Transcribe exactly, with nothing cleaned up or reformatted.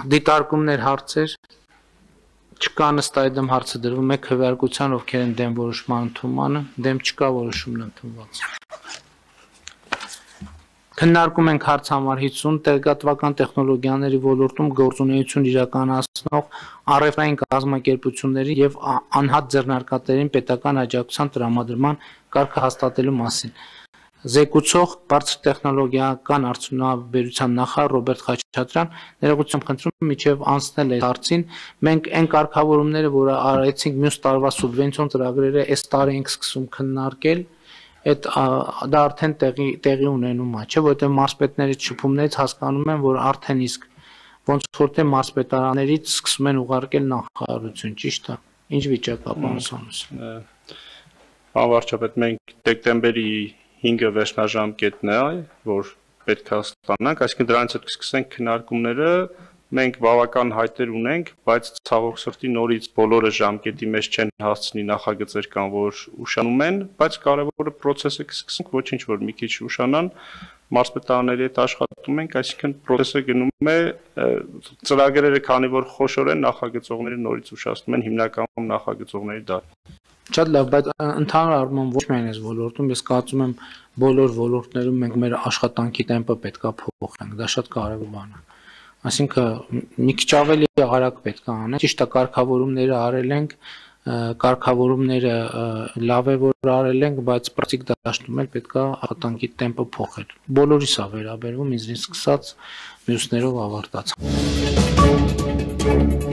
դիտարկումներ հարցեր չկա նստայդեմ հարցը դրվում է քվեարկության ովքեր են դեմ որոշման ընդունմանը, դեմ չկա որոշումն ընդունված։ Քննարկում ենք հարց համար հինգ տեղեկատվական տեխնոլոգիաների ոլորտում գործունեություն իրականացնող առևտրային կազմակերպությունների եւ անհատ ձեռնարկատերերին պետական աջակցության տրամադրման կարգը հաստատելու մասին։ Զեկուցող բարձր տեխնոլոգիական արդյունաբերության նախարար Ռոբերտ Խաչատրյան ներողություն խնդրում միջև անցնել է հարցին մենք այն կարգավորումները որ արեցինք մյուս տարվա սուբվենցիոն ծրագրերը այս տարի ենք սկսում քննարկել այդ դա արդեն տեղի տեղի ունենում է չէ որովհետեւ մարզպետներից շփումներից հասկանում են որ արդեն իսկ ոնց որ թե մարզպետարաններից սկսում են ուղարկել նախարարություն ճիշտ է ինչ վիճակ է պարոն Սանուս Անվարչապետ մենք դեկտեմբերի հինգը վերջնաժամկետն է, որ պետք է ստանանք, այսինքն դրանից հետ կսկսենք քննարկումները, մենք բավական հայտեր ունենք, բայց ցավոք սրտի նորից բոլորը ժամկետի մեջ չեն հասցնի նախագծեր կան, որ ուշանում են, բայց կարևորը process-ը կսկսենք, ոչինչ որ մի քիչ ուշանան, մարզպետարանների հետ աշխատում ենք, այսինքն process-ը գնում է, ծրագրերը քանի որ խոշոր են, նախագծողները նորից ուշացնում են հիմնականում նախագծողների դա Շատ լավ, բայց ընդհանուր առմամբ ոչ միայն այս ոլորտում, ես կարծում եմ բոլոր ոլորտներում մենք մեր աշխատանքի տեմպը պետքա փոխենք, դա շատ կարևոր բան է։ Այսինքն մի քիչ ավելի արագ պետք է անենք, ճիշտ է կարգավորումները արել ենք, կարգավորումները լավ է որ արել ենք, բայց պրակտիկ դաշտում էլ պետք է աշխատանքի տեմպը փոխել։ Բոլորիս է վերաբերվում, ինձնից սկսած մյուսներով ավարտած։